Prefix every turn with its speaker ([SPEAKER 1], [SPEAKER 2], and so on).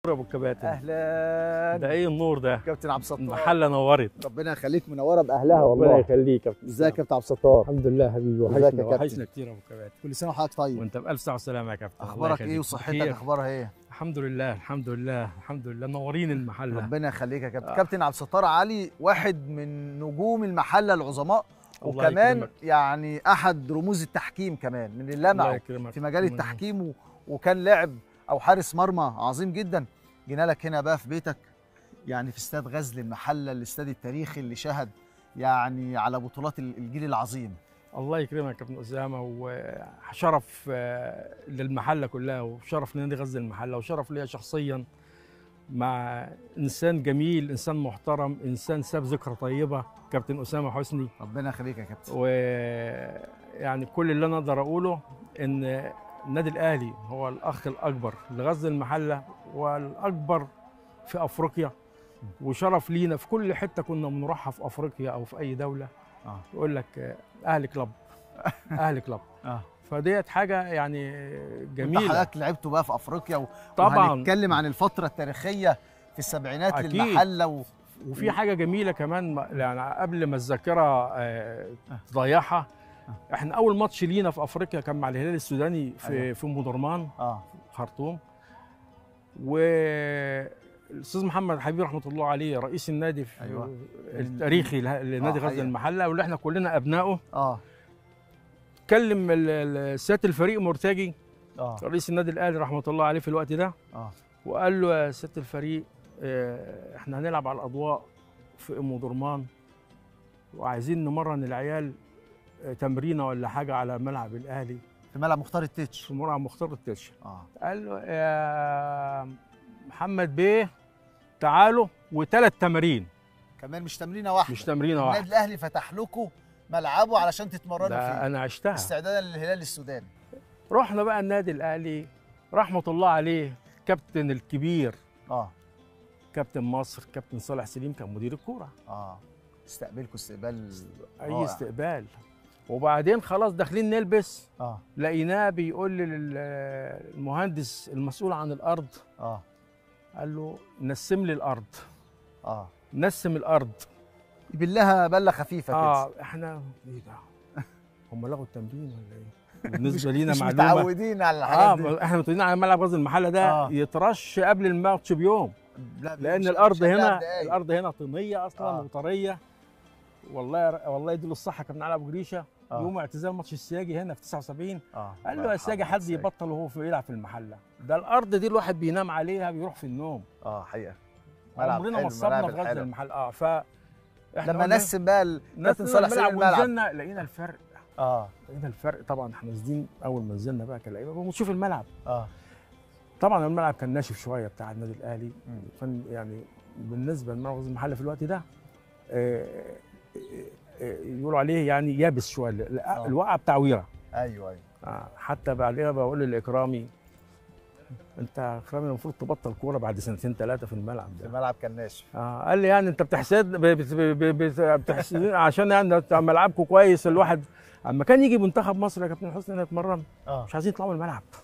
[SPEAKER 1] ابو الكباتن.
[SPEAKER 2] اهلا.
[SPEAKER 1] ده ايه النور ده؟
[SPEAKER 2] كابتن عبد الستار،
[SPEAKER 1] المحله نورت.
[SPEAKER 2] ربنا يخليك، منوره باهلها والله.
[SPEAKER 1] ربنا يخليك يا كابتن.
[SPEAKER 2] ازيك يا كابتن عبد الستار؟
[SPEAKER 1] الحمد لله حبيبي،
[SPEAKER 2] ازيك يا
[SPEAKER 1] وحشنا
[SPEAKER 2] كابتن؟
[SPEAKER 1] وحشنا كتير يا ابو الكباتن.
[SPEAKER 2] كل سنه وحضرتك طيب.
[SPEAKER 1] وانت بالف ساعه وسلامه يا كابتن.
[SPEAKER 2] اخبارك ايه وصحتك اخبارها ايه؟
[SPEAKER 1] الحمد لله الحمد لله الحمد لله، منورين المحله.
[SPEAKER 2] ربنا يخليك يا كابتن. كابتن عبد الستار علي واحد من نجوم المحله العظماء، وكمان يعني احد رموز التحكيم كمان من اللمع في مجال التحكيم، وكان لاعب او حارس مرمى عظيم جدا. جينا لك هنا بقى في بيتك، يعني في استاد غزل المحله، الاستاد التاريخي اللي شهد يعني على بطولات الجيل العظيم.
[SPEAKER 1] الله يكرمك يا كابتن اسامه، وشرف للمحله كلها، وشرف لنادي غزل المحله، وشرف ليا شخصيا مع انسان جميل، انسان محترم، انسان ساب ذكرى طيبه، كابتن اسامه حسني.
[SPEAKER 2] ربنا يخليك يا كابتن.
[SPEAKER 1] ويعني كل اللي انا اقدر اقوله ان النادي الاهلي هو الاخ الاكبر لغزل المحله، والاكبر في افريقيا، وشرف لينا في كل حته كنا بنروحها في افريقيا او في اي دوله. يقول لك اهلي كلاب اهلي كلاب. فديت حاجه يعني جميله.
[SPEAKER 2] حضرتك لعبتوا بقى في افريقيا
[SPEAKER 1] طبعا،
[SPEAKER 2] وهنتكلم عن الفتره التاريخيه في السبعينات للمحله
[SPEAKER 1] وفي حاجه جميله كمان، يعني قبل ما الذاكره تضيعها، احنا اول ماتش لينا في افريقيا كان مع الهلال السوداني في ام درمان خرطوم. والاستاذ محمد حبيب رحمه الله عليه رئيس النادي التاريخي لنادي غزل المحله، واللي احنا كلنا ابنائه، كلم سياده الفريق مرتجي رئيس النادي الاهلي رحمه الله عليه في الوقت ده، وقال له يا سياده الفريق، احنا هنلعب على الاضواء في ام درمان، وعايزين نمرن العيال تمرينه ولا حاجه على ملعب الاهلي،
[SPEAKER 2] في ملعب مختار التتش.
[SPEAKER 1] في ملعب مختار التتش. قال له يا محمد بيه تعالوا، وثلاث تمارين
[SPEAKER 2] كمان، مش تمرينه واحده.
[SPEAKER 1] مش تمرينه واحده.
[SPEAKER 2] النادي الاهلي فتح لكم ملعبه علشان تتمرنوا فيه.
[SPEAKER 1] انا عشتها
[SPEAKER 2] استعدادا للهلال السوداني.
[SPEAKER 1] رحنا بقى النادي الاهلي رحمه الله عليه، كابتن الكبير كابتن مصر كابتن صالح سليم كان مدير الكوره.
[SPEAKER 2] استقبلكم استقبال
[SPEAKER 1] اي استقبال. وبعدين خلاص داخلين نلبس، لقيناه بيقول للمهندس المسؤول عن الارض، قال له نسم لي الارض. نسم الارض
[SPEAKER 2] بالله بله خفيفه كده.
[SPEAKER 1] احنا ايه ده؟ هم لغوا التمرين ولا ايه؟ بالنسبه لينا
[SPEAKER 2] مش
[SPEAKER 1] معلومه،
[SPEAKER 2] متعودين على الحاجات دي.
[SPEAKER 1] احنا متعودين على ملعب غزل المحله ده يترش قبل الماتش بيوم، لان الارض هنا طينيه اصلا وطريه. والله يديله الصحه كابتن علي ابو جريشه، يوم اعتزال ماتش السياجي هنا في 79، قال له يا سياجي حد يبطل وهو يلعب في المحله، ده الارض دي الواحد بينام عليها بيروح في النوم.
[SPEAKER 2] حقيقه
[SPEAKER 1] عمرنا ما صبنا في غزل المحله.
[SPEAKER 2] لما نسم بقى كابتن صالح سليم
[SPEAKER 1] الملعب ونزلنا لقينا الفرق. لقينا الفرق طبعا. احنا نازلين اول ما نزلنا بقى كلاعيبه ونشوف الملعب. طبعا الملعب كان ناشف شويه بتاع النادي الاهلي، كان يعني بالنسبه لملعب غزل المحله في الوقت ده يقولوا عليه يعني يابس شويه، الوقعه بتعويره.
[SPEAKER 2] ايوه
[SPEAKER 1] حتى بعدها بقول للاكرامي، انت اكرامي المفروض تبطل كوره بعد سنتين ثلاثه في الملعب ده.
[SPEAKER 2] الملعب كان ناشف.
[SPEAKER 1] قال لي يعني انت بتحسد عشان يعني ملعبكم كويس. الواحد اما كان يجي منتخب مصر يا كابتن حسني يتمرن مش عايزين يطلعوا من الملعب.